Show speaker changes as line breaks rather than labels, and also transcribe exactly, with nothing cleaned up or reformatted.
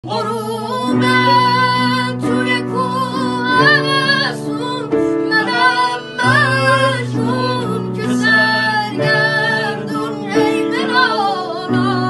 غروب توی کوهستون منم مجنون که سرگردون ای دلالا